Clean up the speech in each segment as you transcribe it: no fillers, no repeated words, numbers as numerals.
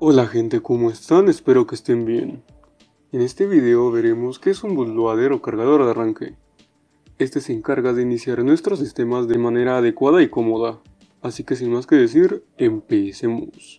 Hola gente, ¿cómo están? Espero que estén bien. En este video veremos qué es un bootloader o cargador de arranque. Este se encarga de iniciar nuestros sistemas de manera adecuada y cómoda. Así que sin más que decir, empecemos.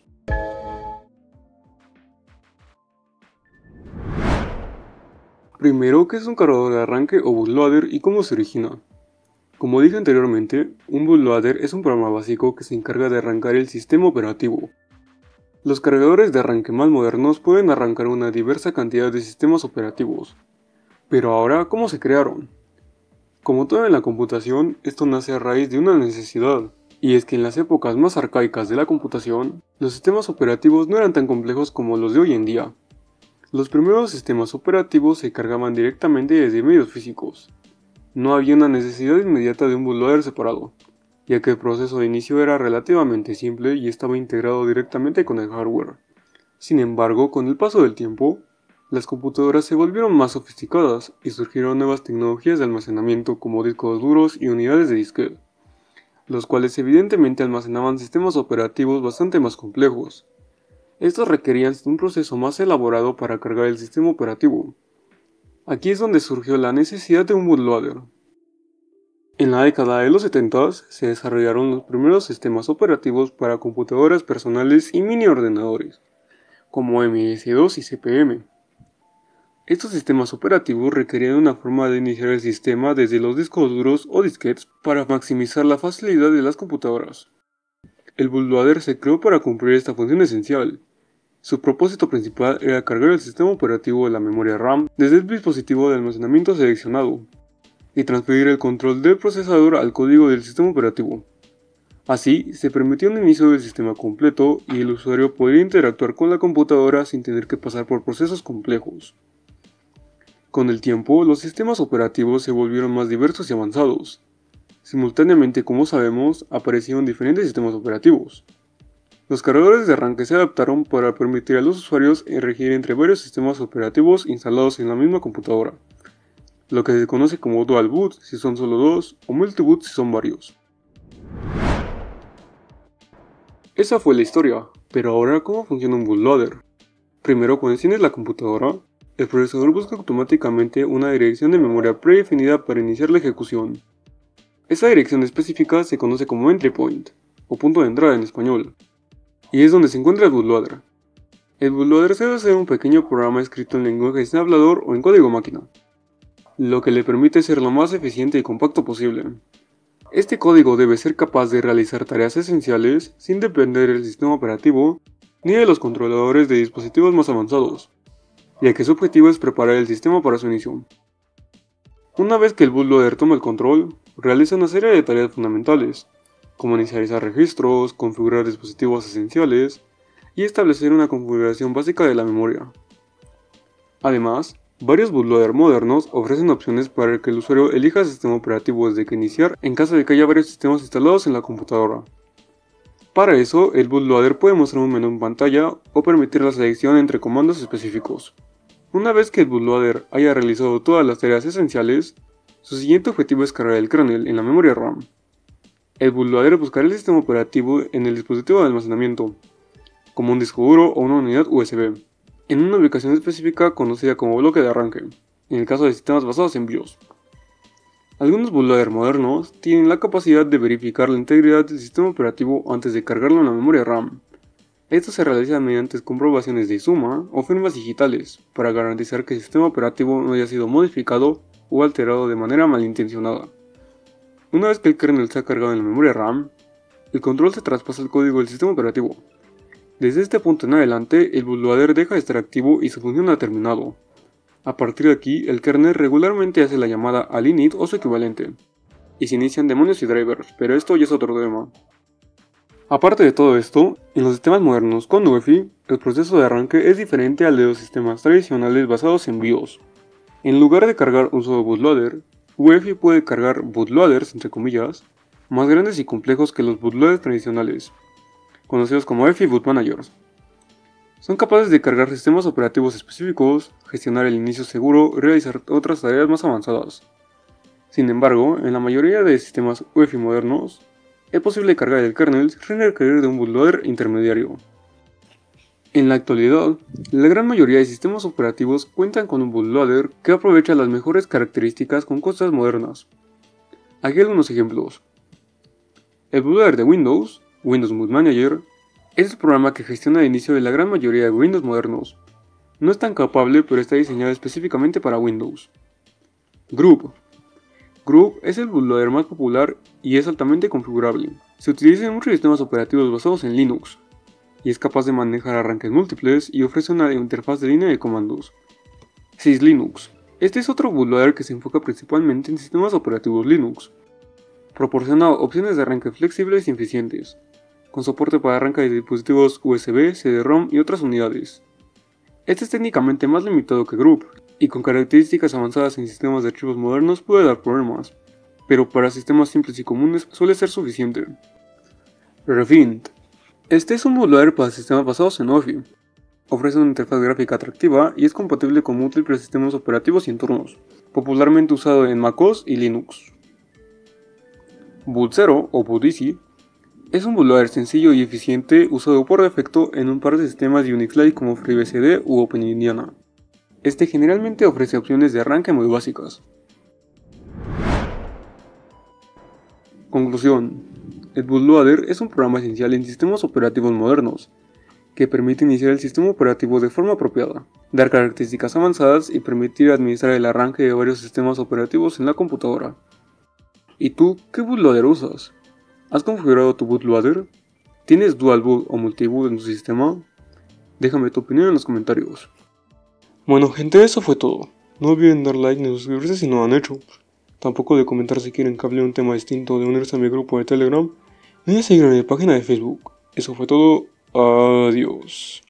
Primero, ¿qué es un cargador de arranque o bootloader y cómo se origina? Como dije anteriormente, un bootloader es un programa básico que se encarga de arrancar el sistema operativo. Los cargadores de arranque más modernos pueden arrancar una diversa cantidad de sistemas operativos. Pero ahora, ¿cómo se crearon? Como todo en la computación, esto nace a raíz de una necesidad, y es que en las épocas más arcaicas de la computación, los sistemas operativos no eran tan complejos como los de hoy en día. Los primeros sistemas operativos se cargaban directamente desde medios físicos. No había una necesidad inmediata de un bootloader separado, ya que el proceso de inicio era relativamente simple y estaba integrado directamente con el hardware. Sin embargo, con el paso del tiempo, las computadoras se volvieron más sofisticadas y surgieron nuevas tecnologías de almacenamiento como discos duros y unidades de disquete, los cuales evidentemente almacenaban sistemas operativos bastante más complejos. Estos requerían un proceso más elaborado para cargar el sistema operativo. Aquí es donde surgió la necesidad de un bootloader. En la década de los 70 se desarrollaron los primeros sistemas operativos para computadoras personales y mini ordenadores, como MS-2 y CP/M. Estos sistemas operativos requerían una forma de iniciar el sistema desde los discos duros o disquetes para maximizar la facilidad de las computadoras. El bootloader se creó para cumplir esta función esencial. Su propósito principal era cargar el sistema operativo de la memoria RAM desde el dispositivo de almacenamiento seleccionado y transferir el control del procesador al código del sistema operativo. Así, se permitía un inicio del sistema completo y el usuario podría interactuar con la computadora sin tener que pasar por procesos complejos. Con el tiempo, los sistemas operativos se volvieron más diversos y avanzados. Simultáneamente, como sabemos, aparecieron diferentes sistemas operativos. Los cargadores de arranque se adaptaron para permitir a los usuarios elegir entre varios sistemas operativos instalados en la misma computadora, lo que se conoce como dual boot si son solo dos o multiboot si son varios. Esa fue la historia, pero ahora ¿cómo funciona un bootloader? Primero, cuando enciendes la computadora, el procesador busca automáticamente una dirección de memoria predefinida para iniciar la ejecución. Esa dirección específica se conoce como entry point, o punto de entrada en español, y es donde se encuentra el bootloader. El bootloader debe ser un pequeño programa escrito en lenguaje sin hablador o en código máquina, lo que le permite ser lo más eficiente y compacto posible. Este código debe ser capaz de realizar tareas esenciales sin depender del sistema operativo ni de los controladores de dispositivos más avanzados, ya que su objetivo es preparar el sistema para su inicio. Una vez que el bootloader toma el control, realiza una serie de tareas fundamentales, como inicializar registros, configurar dispositivos esenciales y establecer una configuración básica de la memoria. Además, varios bootloader modernos ofrecen opciones para que el usuario elija el sistema operativo desde que iniciar en caso de que haya varios sistemas instalados en la computadora. Para eso, el bootloader puede mostrar un menú en pantalla o permitir la selección entre comandos específicos. Una vez que el bootloader haya realizado todas las tareas esenciales, su siguiente objetivo es cargar el kernel en la memoria RAM. El bootloader buscará el sistema operativo en el dispositivo de almacenamiento, como un disco duro o una unidad USB, en una ubicación específica conocida como bloque de arranque, en el caso de sistemas basados en BIOS. Algunos bootloader modernos tienen la capacidad de verificar la integridad del sistema operativo antes de cargarlo en la memoria RAM. Esto se realiza mediante comprobaciones de suma o firmas digitales para garantizar que el sistema operativo no haya sido modificado o alterado de manera malintencionada. Una vez que el kernel se ha cargado en la memoria RAM, el control se traspasa al código del sistema operativo. Desde este punto en adelante, el bootloader deja de estar activo y su función ha terminado. A partir de aquí, el kernel regularmente hace la llamada al init o su equivalente, y se inician demonios y drivers, pero esto ya es otro tema. Aparte de todo esto, en los sistemas modernos con UEFI, el proceso de arranque es diferente al de los sistemas tradicionales basados en BIOS. En lugar de cargar un solo bootloader, UEFI puede cargar bootloaders, entre comillas, más grandes y complejos que los bootloaders tradicionales, conocidos como UEFI Boot Managers. Son capaces de cargar sistemas operativos específicos, gestionar el inicio seguro y realizar otras tareas más avanzadas. Sin embargo, en la mayoría de sistemas UEFI modernos, es posible cargar el kernel sin requerir de un bootloader intermediario. En la actualidad, la gran mayoría de sistemas operativos cuentan con un bootloader que aprovecha las mejores características con cosas modernas. Aquí algunos ejemplos. El bootloader de Windows, Windows Boot Manager, es el programa que gestiona el inicio de la gran mayoría de Windows modernos. No es tan capable, pero está diseñado específicamente para Windows. Group. Group es el bootloader más popular y es altamente configurable. Se utiliza en muchos sistemas operativos basados en Linux, y es capaz de manejar arranques múltiples y ofrece una interfaz de línea de comandos. SysLinux. Este es otro bootloader que se enfoca principalmente en sistemas operativos Linux. Proporciona opciones de arranque flexibles y eficientes, con soporte para arranque de dispositivos USB, CD-ROM y otras unidades. Este es técnicamente más limitado que Group, y con características avanzadas en sistemas de archivos modernos puede dar problemas, pero para sistemas simples y comunes suele ser suficiente. Revint. Este es un bootloader para sistemas basados en OFI. Ofrece una interfaz gráfica atractiva y es compatible con múltiples sistemas operativos y entornos, popularmente usado en macOS y Linux. Boot0 o BootEasy es un bootloader sencillo y eficiente usado por defecto en un par de sistemas de Unix-like como FreeBSD u OpenIndiana. Este generalmente ofrece opciones de arranque muy básicas. Conclusión. El bootloader es un programa esencial en sistemas operativos modernos, que permite iniciar el sistema operativo de forma apropiada, dar características avanzadas y permitir administrar el arranque de varios sistemas operativos en la computadora. ¿Y tú qué bootloader usas? ¿Has configurado tu bootloader? ¿Tienes dual boot o multiboot en tu sistema? Déjame tu opinión en los comentarios. Bueno gente, eso fue todo. No olviden dar like ni suscribirse si no lo han hecho. Tampoco de comentar si quieren que hable de un tema distinto, de unirse a mi grupo de Telegram, ni de seguirme en mi página de Facebook. Eso fue todo. Adiós.